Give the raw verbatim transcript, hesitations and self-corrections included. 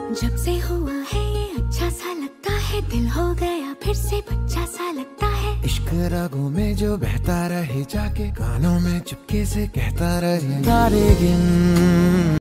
जब से हुआ है ये अच्छा सा लगता है, दिल हो गया फिर से बच्चा सा लगता है। इश्क रागों में जो बहता रहे जाके, कानों में चुपके से कहता रहे तारे गिन।